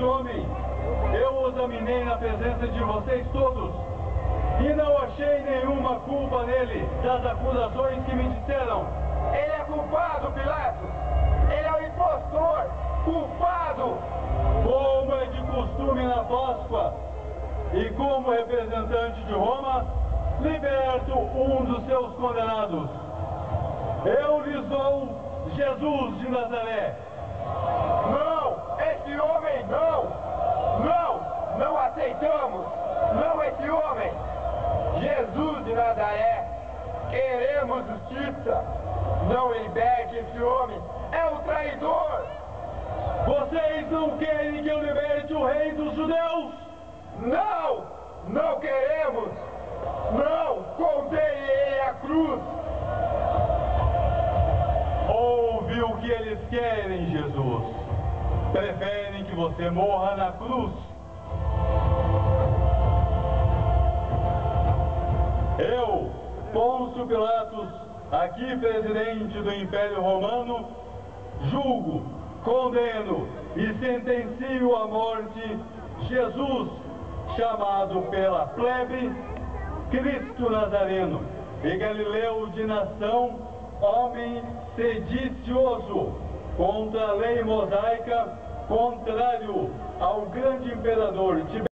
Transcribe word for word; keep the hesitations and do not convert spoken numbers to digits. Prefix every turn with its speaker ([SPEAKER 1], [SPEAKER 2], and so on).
[SPEAKER 1] este homem, eu o examinei na presença de vocês todos e não achei nenhuma culpa nele das acusações que me disseram.
[SPEAKER 2] Ele é culpado, Pilatos! Ele é o impostor! Culpado!
[SPEAKER 1] Como é de costume na Páscoa, e como representante de Roma, liberto um dos seus condenados. Eu lhes dou Jesus de Nazaré.
[SPEAKER 2] Não! Esse homem não! Não! Não aceitamos! Não esse homem! Jesus de Nazaré! Queremos justiça! Não liberte esse homem! É um traidor!
[SPEAKER 1] Vocês não querem que eu liberte o rei dos judeus?
[SPEAKER 2] Não! Não queremos! Não! Condene ele à cruz!
[SPEAKER 1] Ouve o que eles querem, Jesus. Preferem que você morra na cruz. Eu, Pôncio Pilatos, aqui presidente do Império Romano, julgo, condeno e sentencio à morte Jesus, chamado pela plebe Cristo Nazareno, e Galileu de nação, homem sedicioso, contra a lei mosaica, contrário ao grande imperador Tibério.